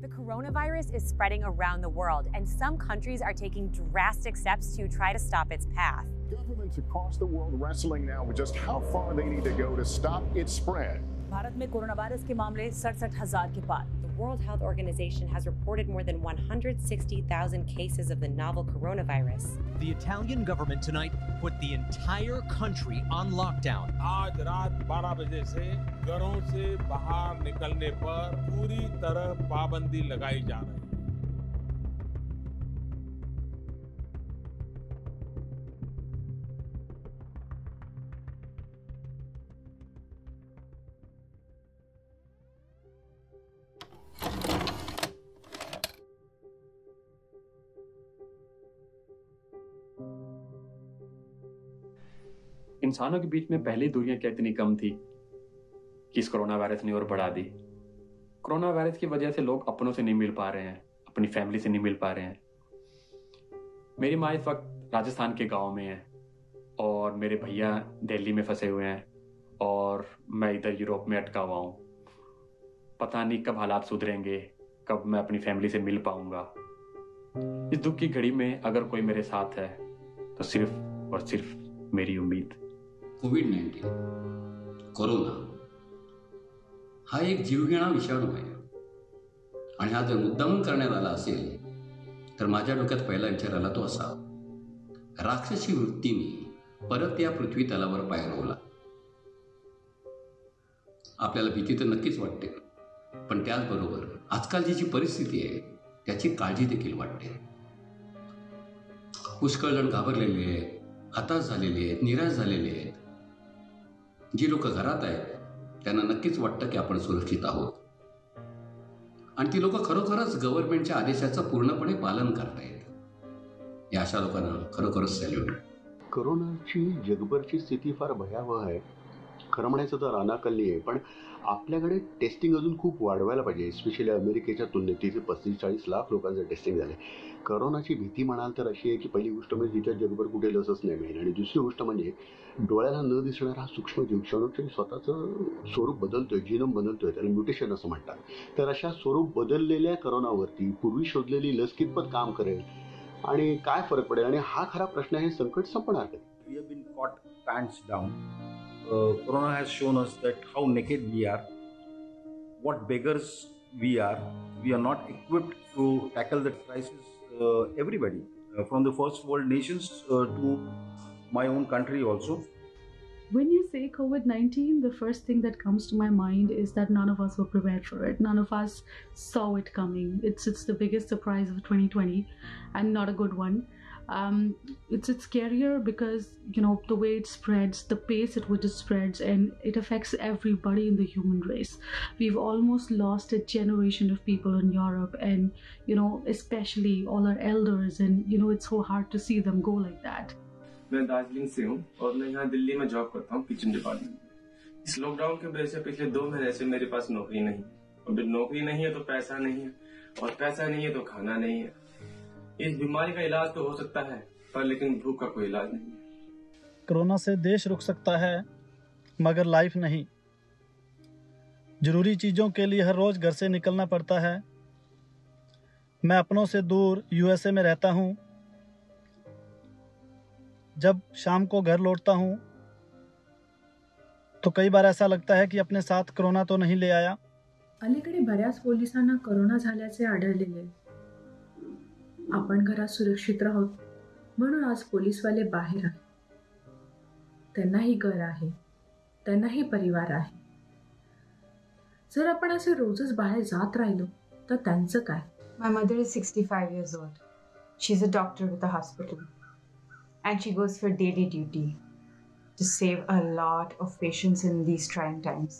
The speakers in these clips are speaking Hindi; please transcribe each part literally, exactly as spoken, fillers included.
The coronavirus is spreading around the world, and some countries are taking drastic steps to try to stop its path. Governments across the world wrestling now with just how far they need to go to stop its spread. Bharat में कोरोना वायरस के मामले सड़सठ हजार के पार. The World Health Organization has reported more than one hundred sixty thousand cases of the novel coronavirus. The Italian government tonight put the entire country on lockdown. आज रात बारह बजे से घरों से बाहर निकलने पर पूरी तरह पाबंदी लगाई जा रही है. इंसानों के बीच में पहली दूरियां क्या इतनी कम थी कि इस कोरोना वायरस ने और बढ़ा दी. कोरोना वायरस की वजह से लोग अपनों से नहीं मिल पा रहे हैं, अपनी फैमिली से नहीं मिल पा रहे हैं. मेरी माँ इस वक्त राजस्थान के गांव में है और मेरे भैया दिल्ली में फंसे हुए हैं और मैं इधर यूरोप में अटका हुआ हूँ. पता नहीं कब हालात सुधरेंगे, कब मैं अपनी फैमिली से मिल पाऊंगा. इस दुख की घड़ी में अगर कोई मेरे साथ है तो सिर्फ और सिर्फ मेरी उम्मीद. कोविड नाईन्टीन कोरोना हा एक जीवघेणा विषाणू आहे आणि हा जर मुद्दामून करण्यात आला असेल तर माझ्या डोक्यात पहिला विचार आला तो असा, राक्षसी वृत्तीने परत या पृथ्वी तलावर पाय रोवला. आपल्याला भीती तर नक्कीच वाटते, पण त्याचबरोबर आजकालची जी परिस्थिती आहे त्याची काळजी देखील वाटते. पुष्कळ जण घाबरलेले आहेत, हताश झालेले आहेत, निराश झालेले आहेत. जी लोक घरात आहेत त्यांना नक्कीच वाटतं की आपण सुरक्षित आहोत आणि ती लोक खरोखरच गव्हर्नमेंटच्या आदेशाचं पूर्णपणे पालन करतायत. या अशा लोकांना खरोखरच सॅल्यूट. कोरोनाची जगभरची स्थिती फार भयावह आहे. खरं म्हणायचं तर अनाकलनीय आहे, पण आपल्याकडे टेस्टिंग अजून खूप वाढवायला पाहिजे. स्पेशली अमेरिकेच्या तुलनेत तिथे पस्तीस चाळीस लाख लोकांचं टेस्टिंग झालं. कोरोनाची भीती म्हणाल तर अशी आहे की पहिली गोष्ट म्हणजे तिच्या जगभर कुठे लसच नाही मिळेल आणि दुसरी गोष्ट म्हणजे डोळ्याला न दिसणारा हा सूक्ष्म जीव क्षणोक्षणी स्वतःचं स्वरूप बदलतोय, जीनोम बदलतोय, त्याला म्युटेशन असं म्हणतात. तर अशा स्वरूप बदललेल्या कोरोनावरती पूर्वी शोधलेली लस कितपत काम करेल आणि काय फरक पडेल आणि हा खरा प्रश्न आहे. संकट संपणार कधी? We have been caught pants down. Uh, corona has shown us that how naked we are, what beggars we are. We are not equipped to tackle that crisis. Uh, everybody, uh, from the first world nations uh, to my own country also. When you say COVID nineteen, the first thing that comes to my mind is that none of us were prepared for it. None of us saw it coming. It's it's the biggest surprise of twenty twenty, and not a good one. Um, it's it's scarier because you know the way it spreads, the pace at which it spreads, and it affects everybody in the human race. We've almost lost a generation of people in Europe, and you know especially all our elders, and you know it's so hard to see them go like that. मैं दार्जिलिंग से हूँ और मैं यहाँ दिल्ली में जॉब करता हूँ किचन डिपार्टमेंट में. इस लॉकडाउन के वजह से पिछले दो महीने से मेरे पास नौकरी नहीं, और जब नौकरी नहीं है तो पैसा नहीं है, और पैसा नहीं है तो खाना नहीं है. इस बीमारी का इलाज तो हो सकता है पर लेकिन भूख का कोई इलाज नहीं है. कोरोना से देश रुक सकता है मगर लाइफ नहीं. जरूरी चीज़ों के लिए हर रोज़ घर से निकलना पड़ता है. मैं अपनों से दूर यूएसए में रहता हूँ. जब शाम को घर लौटता हूँ तो कई बार ऐसा लगता है कि अपने साथ कोरोना तो नहीं ले आया. अलीकडे बऱ्याच पोलिसांना कोरोना झाल्याचे आढळलेले. आपण घरात सुरक्षित राहू म्हणून आज पोलीसवाले बाहेर आहेत. त्यांनाही घर आहे, त्यांनाही परिवार आहे. जर आपण असे रोजच बाहेर जात राहिलो तर त्यांचं काय? My mother is sixty-five years old. She's a doctor with a hospital. And she goes for daily duty to save a lot of patients in these trying times.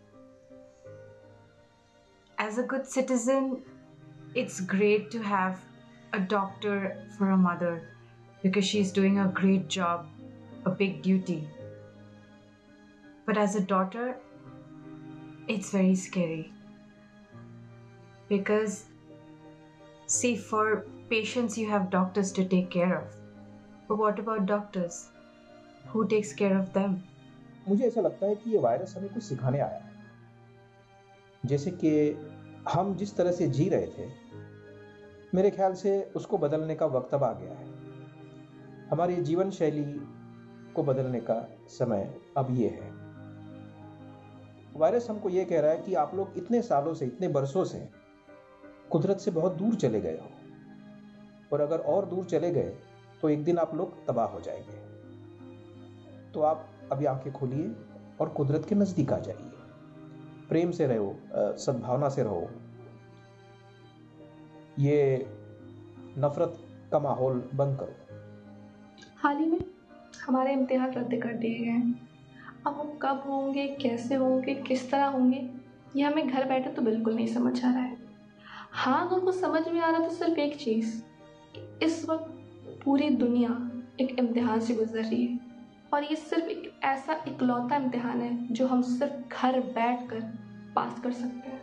As a good citizen, it's great to have a doctor for a mother because she's doing a great job, a big duty. But as a daughter, it's very scary because see, for patients you have doctors to take care of. But what about doctors? Who takes care of them? मुझे ऐसा लगता है कि ये वायरस हमें कुछ सिखाने आया है. जैसे कि हम जिस तरह से जी रहे थे, मेरे ख्याल से उसको बदलने का वक्त अब आ गया है। हमारी जीवन शैली को बदलने का समय अब ये है। वायरस हमको ये कह रहा है कि आप लोग इतने सालों से, इतने बरसों से कुदरत से बहुत दूर चले गए हो, और अगर और दूर चले गए तो एक दिन आप लोग तबाह हो जाएंगे। तो आप अभी आंखें खोलिए और कुदरत के नजदीक आ जाइए। प्रेम से रहो, सद्भावना से रहो। ये नफरत का माहौल बंद करो। हाल ही में हमारे इम्तिहान रद्द कर दिए गए हैं। अब वो कब होंगे, कैसे होंगे, किस तरह होंगे, ये हमें घर बैठे तो बिल्कुल नहीं समझ आ रहा है। हाँ, अगर कुछ समझ में आ रहा तो सिर्फ एक चीज़, इस वक्त पूरी दुनिया एक इम्तिहान से गुजर रही है, और ये सिर्फ एक ऐसा इकलौता इम्तिहान है जो हम सिर्फ घर बैठ कर पास कर सकते हैं।